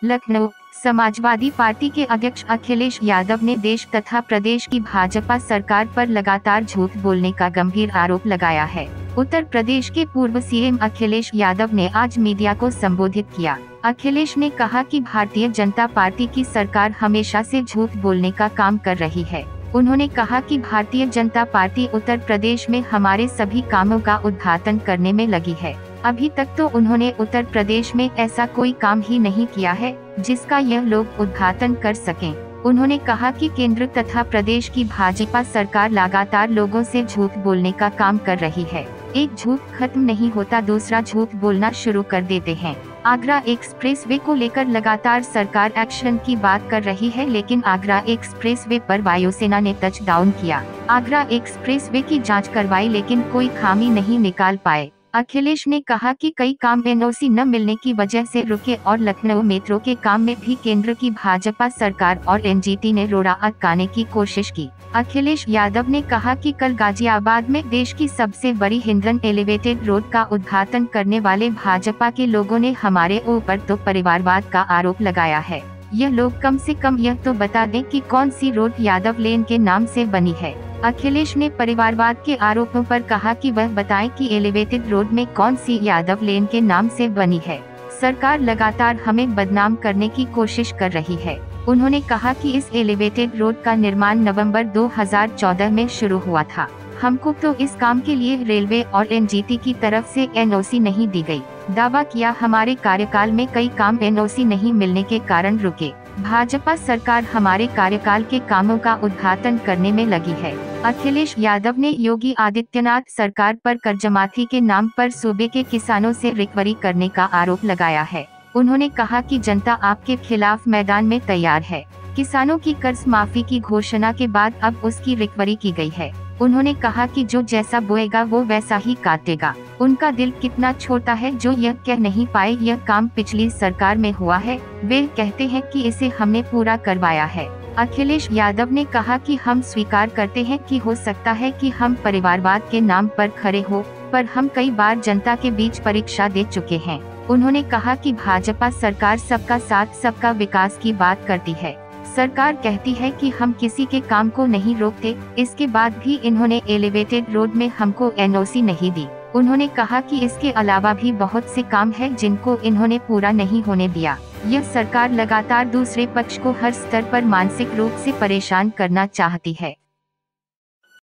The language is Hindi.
लखनऊ। समाजवादी पार्टी के अध्यक्ष अखिलेश यादव ने देश तथा प्रदेश की भाजपा सरकार पर लगातार झूठ बोलने का गंभीर आरोप लगाया है। उत्तर प्रदेश के पूर्व सीएम अखिलेश यादव ने आज मीडिया को संबोधित किया। अखिलेश ने कहा कि भारतीय जनता पार्टी की सरकार हमेशा से झूठ बोलने का काम कर रही है। उन्होंने कहा कि भारतीय जनता पार्टी उत्तर प्रदेश में हमारे सभी कामों का उद्घाटन करने में लगी है। अभी तक तो उन्होंने उत्तर प्रदेश में ऐसा कोई काम ही नहीं किया है जिसका यह लोग उद्घाटन कर सकें। उन्होंने कहा कि केंद्र तथा प्रदेश की भाजपा सरकार लगातार लोगों से झूठ बोलने का काम कर रही है। एक झूठ खत्म नहीं होता, दूसरा झूठ बोलना शुरू कर देते हैं। आगरा एक्सप्रेसवे को लेकर लगातार सरकार एक्शन की बात कर रही है, लेकिन आगरा एक्सप्रेसवे पर वायुसेना ने टच डाउन किया। आगरा एक्सप्रेसवे की जांच करवाई लेकिन कोई खामी नहीं निकाल पाए। अखिलेश ने कहा कि कई काम एनओसी न मिलने की वजह से रुके और लखनऊ मेट्रो के काम में भी केंद्र की भाजपा सरकार और एनजीटी ने रोड़ा अटकाने की कोशिश की। अखिलेश यादव ने कहा कि कल गाजियाबाद में देश की सबसे बड़ी हिंडन एलिवेटेड रोड का उद्घाटन करने वाले भाजपा के लोगों ने हमारे ऊपर तो परिवारवाद का आरोप लगाया है। यह लोग कम से कम यह तो बता दें कि कौन सी रोड यादव लेन के नाम से बनी है। अखिलेश ने परिवारवाद के आरोपों पर कहा कि वह बताएं कि एलिवेटेड रोड में कौन सी यादव लेन के नाम से बनी है। सरकार लगातार हमें बदनाम करने की कोशिश कर रही है। उन्होंने कहा कि इस एलिवेटेड रोड का निर्माण नवंबर 2014 में शुरू हुआ था। हमको तो इस काम के लिए रेलवे और एनजीटी की तरफ से एनओसी नहीं दी गई। दावा किया हमारे कार्यकाल में कई काम एनओसी नहीं मिलने के कारण रुके। भाजपा सरकार हमारे कार्यकाल के कामों का उद्घाटन करने में लगी है। अखिलेश यादव ने योगी आदित्यनाथ सरकार पर कर्जमाफी के नाम पर सूबे के किसानों से रिकवरी करने का आरोप लगाया है। उन्होंने कहा कि जनता आपके खिलाफ मैदान में तैयार है। किसानों की कर्ज माफी की घोषणा के बाद अब उसकी रिकवरी की गई है। उन्होंने कहा कि जो जैसा बोएगा वो वैसा ही काटेगा। उनका दिल कितना छोटा है जो यह कह नहीं पाए यह काम पिछली सरकार में हुआ है। वे कहते हैं कि इसे हमने पूरा करवाया है। अखिलेश यादव ने कहा कि हम स्वीकार करते हैं कि हो सकता है कि हम परिवारवाद के नाम पर खड़े हो, पर हम कई बार जनता के बीच परीक्षा दे चुके हैं। उन्होंने कहा कि भाजपा सरकार सबका साथ सबका विकास की बात करती है। सरकार कहती है कि हम किसी के काम को नहीं रोकते, इसके बाद भी इन्होंने एलिवेटेड रोड में हमको एनओसी नहीं दी। उन्होंने कहा कि इसके अलावा भी बहुत से काम है जिनको इन्होंने पूरा नहीं होने दिया। यह सरकार लगातार दूसरे पक्ष को हर स्तर पर मानसिक रूप से परेशान करना चाहती है।